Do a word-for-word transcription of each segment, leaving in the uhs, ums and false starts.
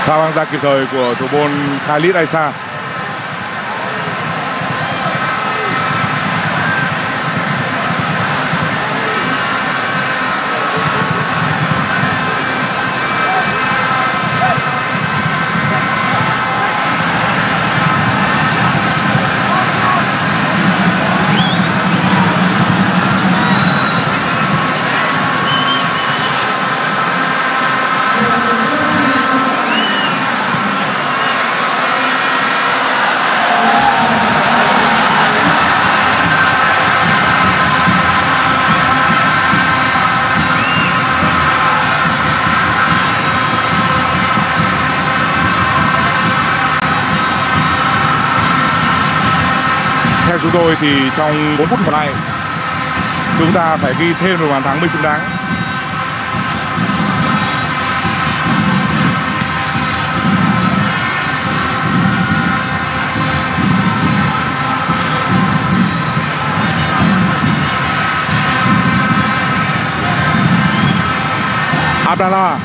Pha băng ra kịp thời của thủ môn Khalid Aisa. Theo chúng tôi thì trong bốn phút còn lại chúng ta phải ghi thêm một bàn thắng mới xứng đáng. Abdallah.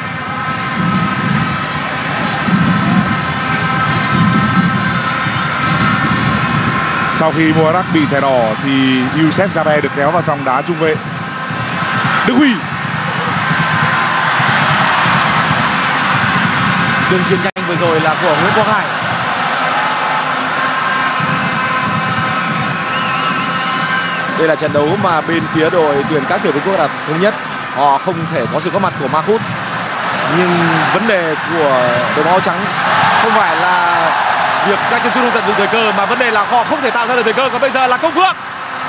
Sau khi Mubarak bị thẻ đỏ thì Youssef Jabe được kéo vào trong đá trung vệ. Đức Huy. Đường chuyền nhanh vừa rồi là của Nguyễn Quang Hải. Đây là trận đấu mà bên phía đội tuyển các tiểu vương quốc Ả Rập Thống Nhất họ không thể có sự góp mặt của Mahmoud. Nhưng vấn đề của đội bóng áo trắng không phải là việc các chân sút không tận dụng thời cơ, mà vấn đề là họ không thể tạo ra được thời cơ. Còn bây giờ là Công Phượng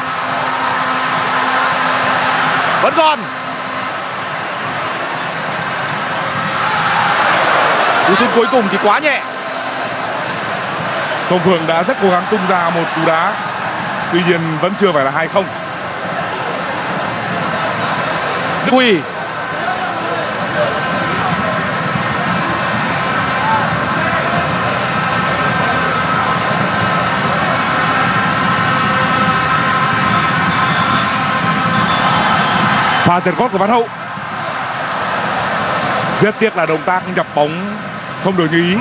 vẫn còn. Cú sút cuối cùng thì quá nhẹ. Công Phượng đã rất cố gắng tung ra một cú đá, tuy nhiên vẫn chưa phải là hai không. Đức Huy. Pha giật gót của Văn Hậu. Rất tiếc là động tác nhập bóng không được như ý.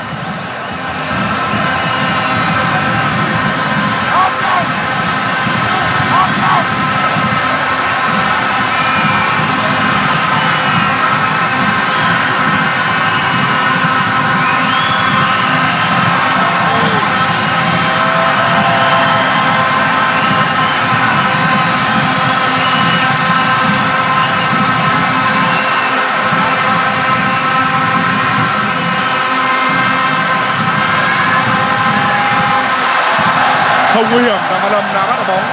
Không nguy hiểm, và Lâm đã bắt được bóng.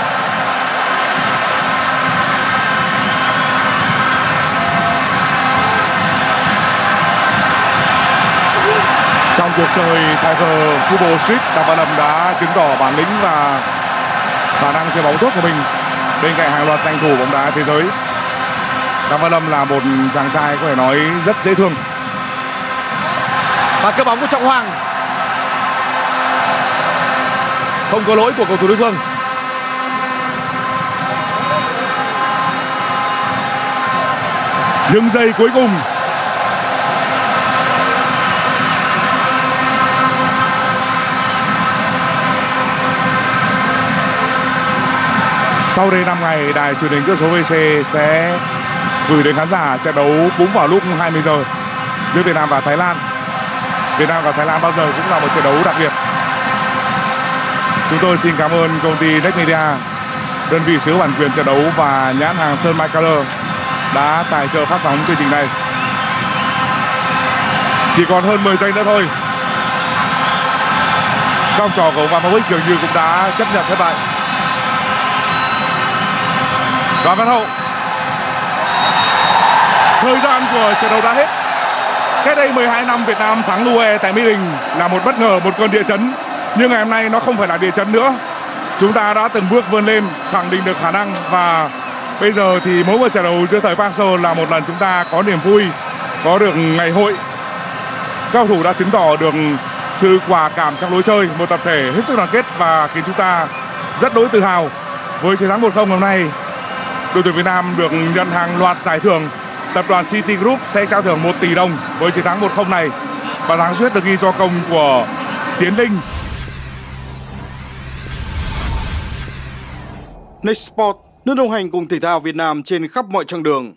Trong cuộc chơi Tiger Football Street, Đặng Văn Lâm đã chứng tỏ bản lĩnh và khả năng chơi bóng tốt của mình bên cạnh hàng loạt danh thủ bóng đá thế giới. Đặng Văn Lâm là một chàng trai có thể nói rất dễ thương. Và cơ bóng của Trọng Hoàng. Không có lỗi của cầu thủ đối phương. Những giây cuối cùng. Sau đây năm ngày, đài truyền hình kỹ thuật số vê xê sẽ gửi đến khán giả trận đấu cũng vào lúc hai mươi giờ giữa Việt Nam và Thái Lan. Việt Nam và Thái Lan bao giờ cũng là một trận đấu đặc biệt. Chúng tôi xin cảm ơn công ty Next Media, đơn vị sở hữu bản quyền trận đấu, và nhãn hàng Sơn Mai Color đã tài trợ phát sóng chương trình này. Chỉ còn hơn mười giây nữa thôi. Các ông trò của ông Ibrahimovic dường như cũng đã chấp nhận thất bại. Đoàn Văn Hậu. Thời gian của trận đấu đã hết. Cách đây mười hai năm Việt Nam thắng u a e tại Mỹ Đình là một bất ngờ, một cơn địa chấn. Nhưng ngày hôm nay nó không phải là địa chấn nữa. Chúng ta đã từng bước vươn lên, khẳng định được khả năng, và bây giờ thì mỗi một trận đấu giữa thời Park Hang-seo là một lần chúng ta có niềm vui, có được ngày hội. Các cầu thủ đã chứng tỏ được sự quả cảm trong lối chơi, một tập thể hết sức đoàn kết và khiến chúng ta rất đỗi tự hào. Với chiến thắng một không hôm nay, đội tuyển Việt Nam được nhận hàng loạt giải thưởng. Tập đoàn City Group sẽ trao thưởng một tỷ đồng với chiến thắng một không này. Và thắng suýt được ghi do công của Tiến Linh. Next Sport, nước đồng hành cùng thể thao Việt Nam trên khắp mọi chặng đường.